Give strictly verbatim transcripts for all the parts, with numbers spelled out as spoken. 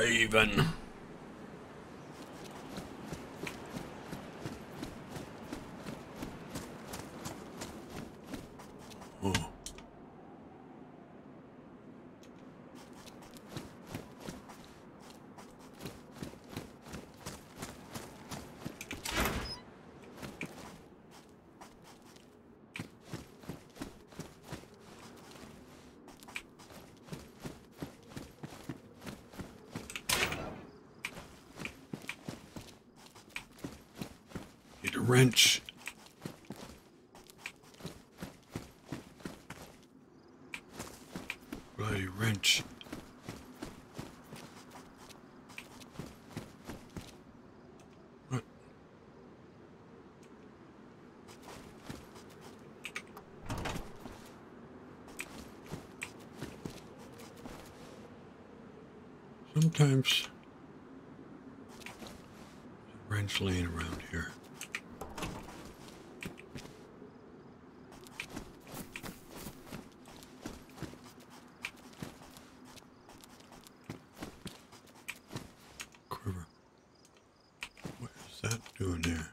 Raven. Oh. Need a wrench. Bloody wrench. What? Sometimes there's a wrench laying around here. Quiver. What is that doing there?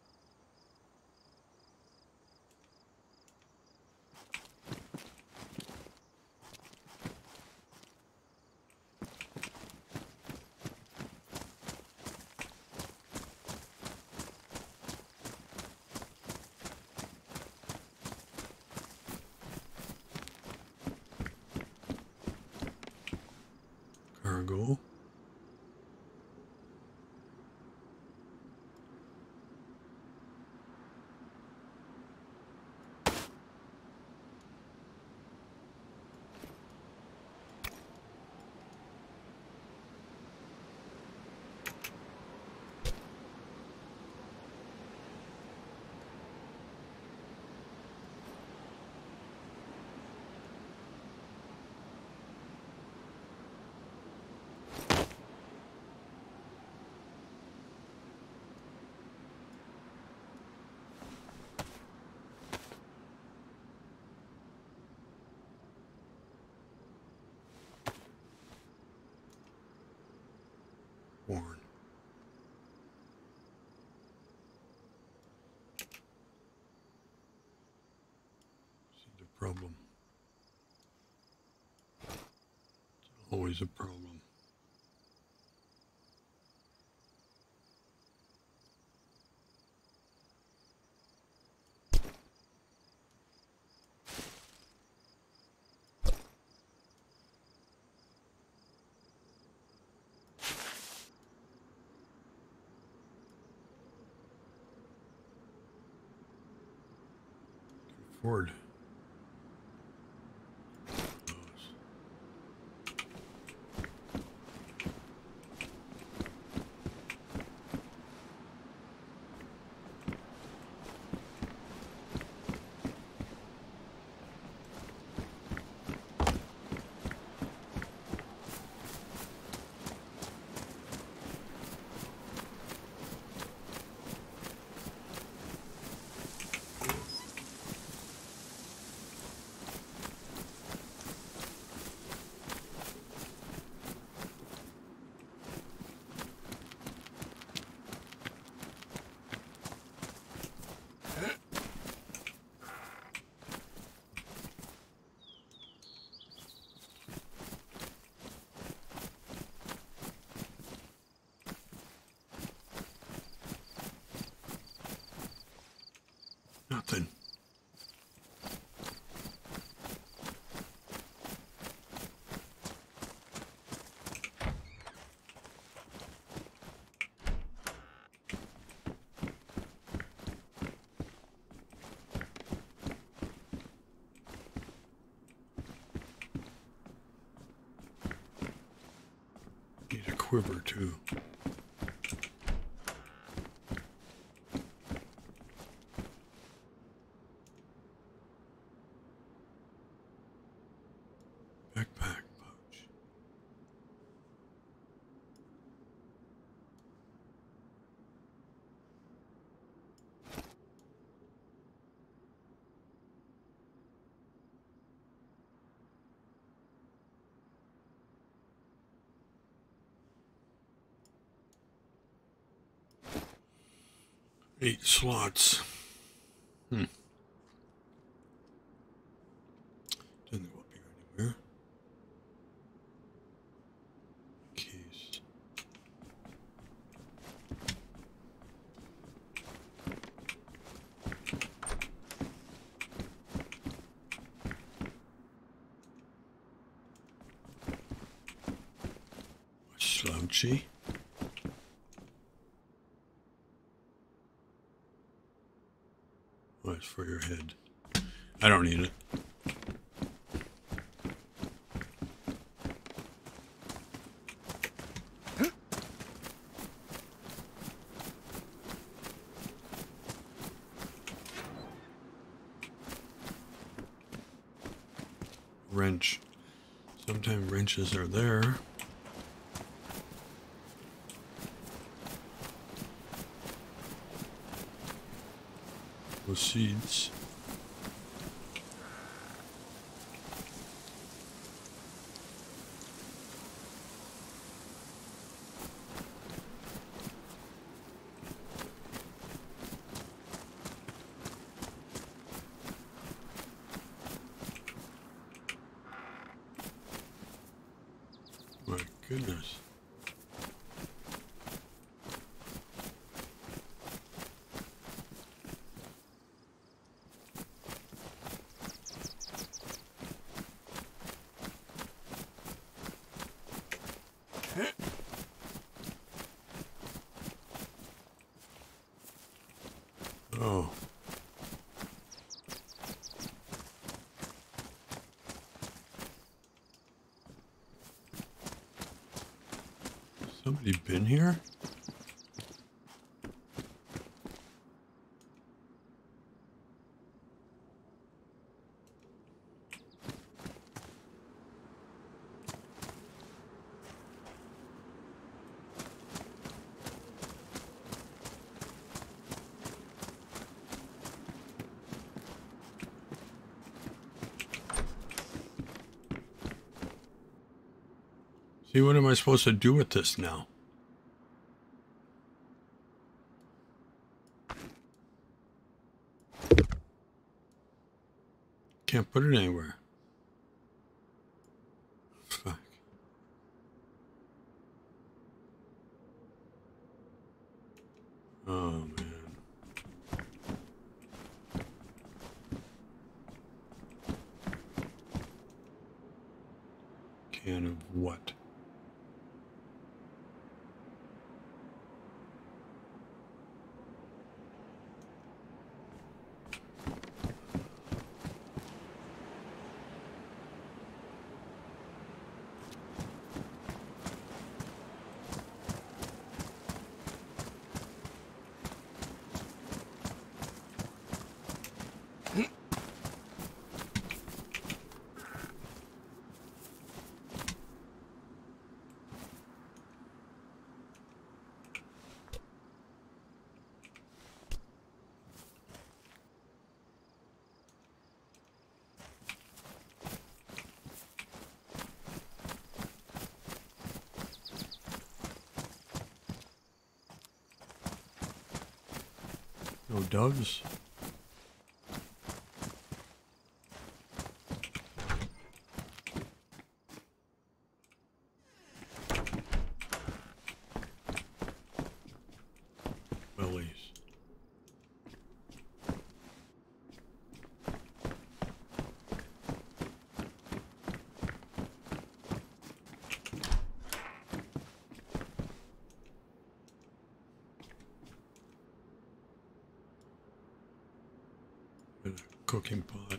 Cargo. Worn. See the problem. It's always a problem. Ford. Nothing. Need a quiver too. Backpack pouch. Eight slots. Hmm. Doesn't go up here anywhere. Keys. Slouchy. Oh, it's for your head. I don't need it. Wrench. Sometimes wrenches are there. With seeds. My goodness. Oh. Somebody been here? See, what am I supposed to do with this now? Can't put it anywhere. Fuck. Oh, man. Can of what? No doves. Bellies. And a cooking pot.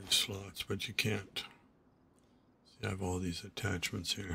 these slots, but you can't. See, I have all these attachments here.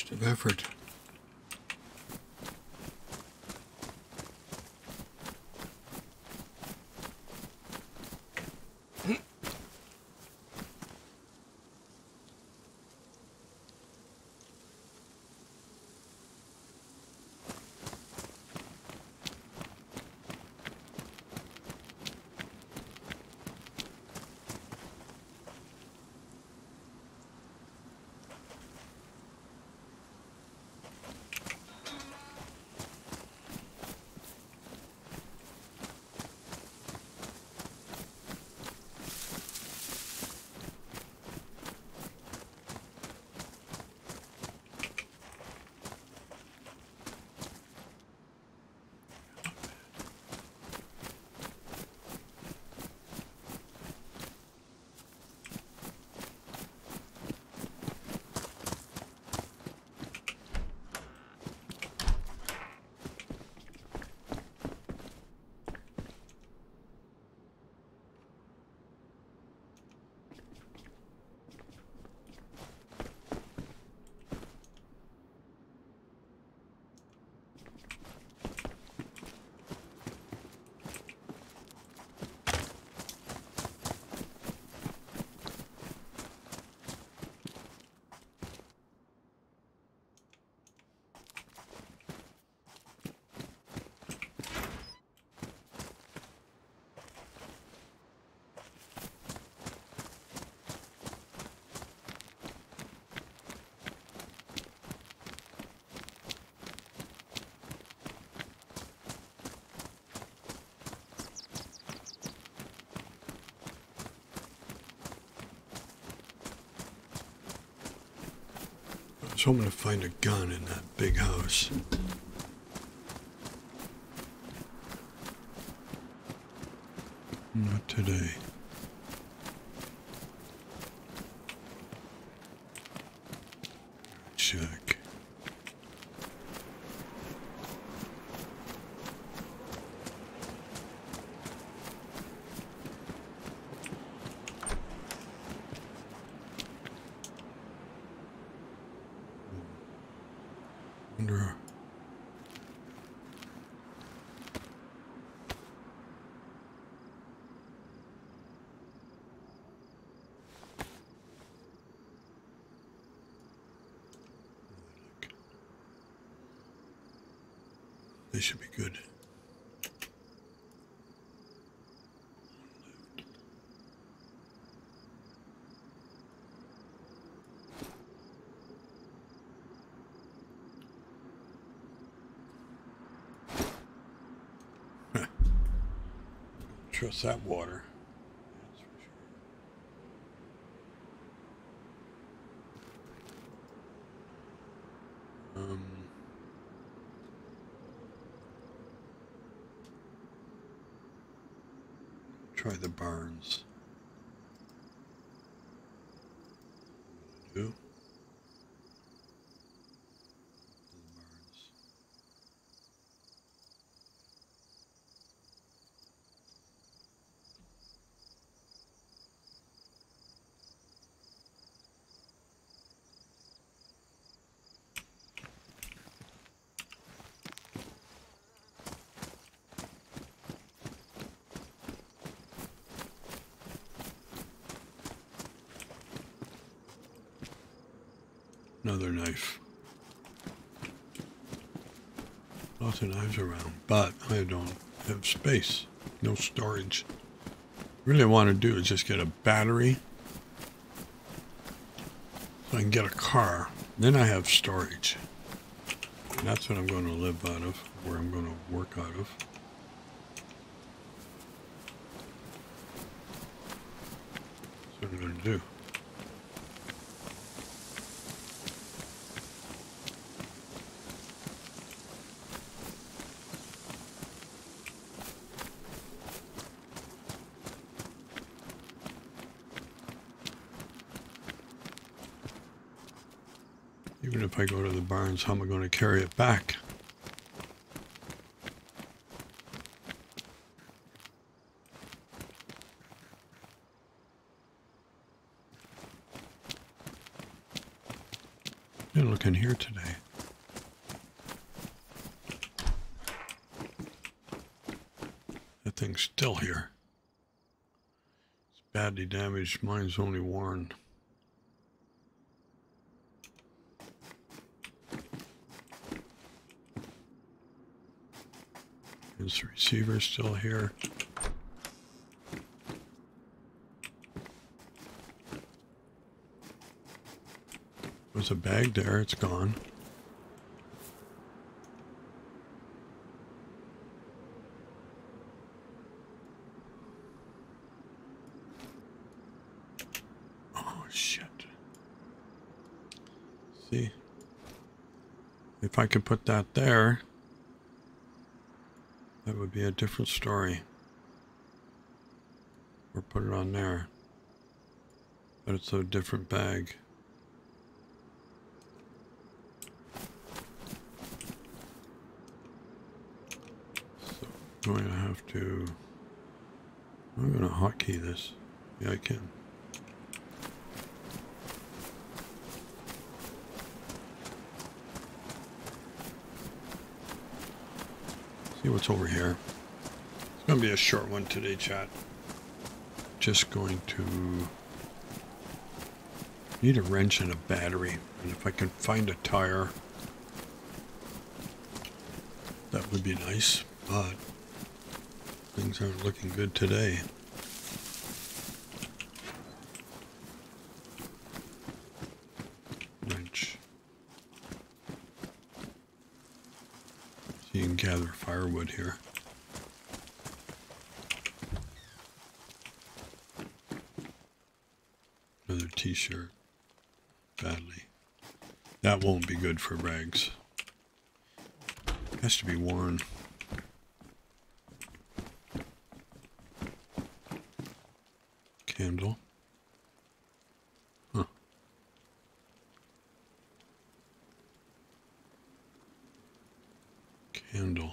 waste of effort. I was hoping to find a gun in that big house. Not today. Check. Wonder. They should be good. Trust that water. That's for sure. Um, try the barns. Do. Another knife. Lots of knives around, but I don't have space. No storage. Really want to do is just get a battery so I can get a car. Then I have storage. And that's what I'm going to live out of, where I'm going to work out of. That's what I'm going to do. Even if I go to the barns, how am I going to carry it back? Didn't look in here today. That thing's still here. It's badly damaged. Mine's only worn. Is the receiver still here? There's a bag there, it's gone. Oh shit. See? If I could put that there, that would be a different story. Or put it on there. But it's a different bag. I'm going to have to, I'm going to hotkey this. Yeah, I can. See what's over here. It's going to be a short one today, chat. Just going to need a wrench and a battery. And if I can find a tire, that would be nice, but things aren't looking good today. Wrench. So you can gather firewood here. Another t-shirt. Badly. That won't be good for rags. Has to be worn. Candle. Huh. Candle.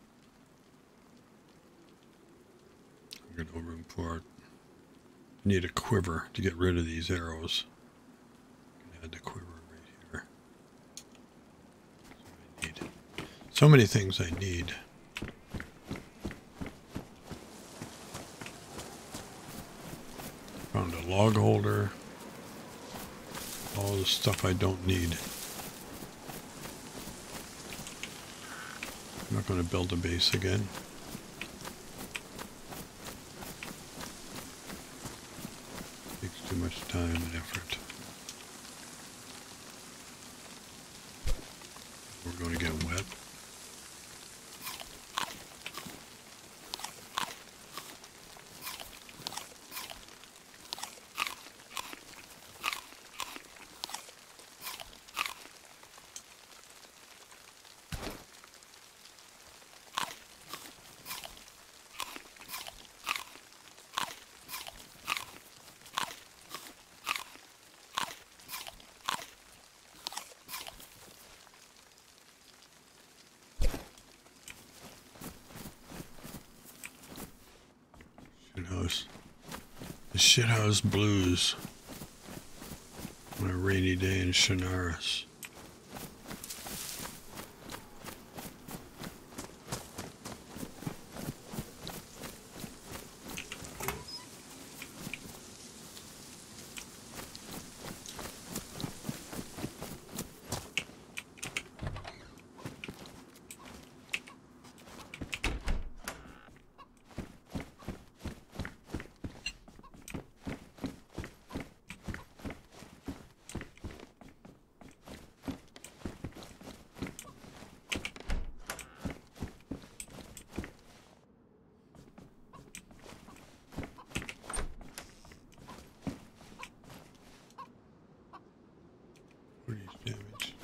I'm going to over-import. I need a quiver to get rid of these arrows. I'm going to add the quiver right here. That's what I need. So many things I need. Found a log holder. All the stuff I don't need. I'm not going to build a base again. Takes too much time and effort. We're going to get wet. Shithouse. The Shithouse Blues on a rainy day in Chernarus. Damage.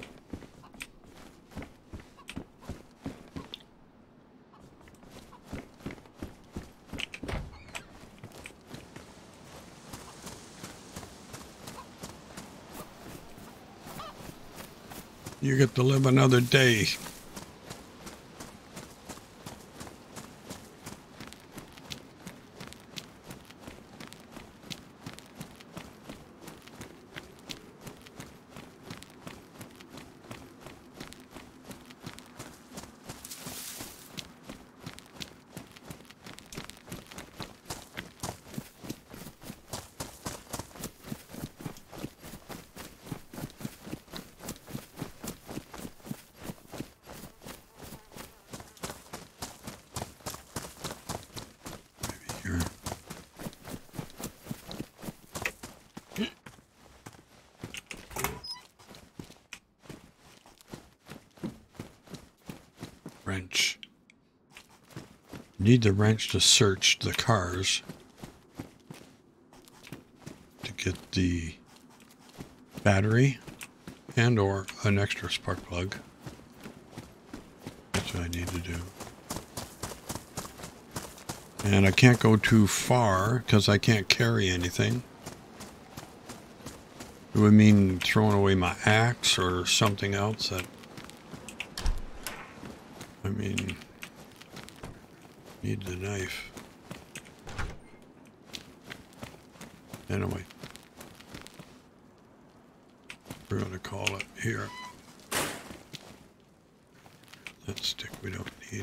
You get to live another day. wrench. Need the wrench to search the cars to get the battery and or an extra spark plug. That's what I need to do. And I can't go too far because I can't carry anything. It would mean throwing away my axe or something else that, I mean, need the knife. Anyway, we're going to call it here. That stick we don't need.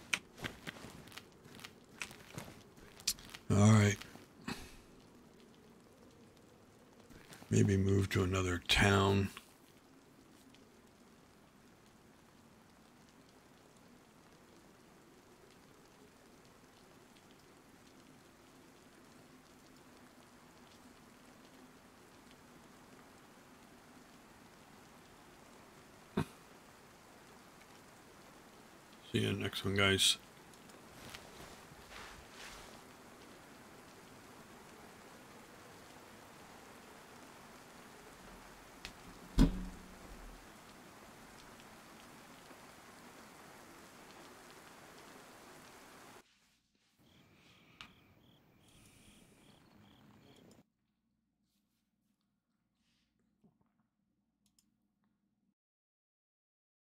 All right. Maybe move to another town. See you next one, guys.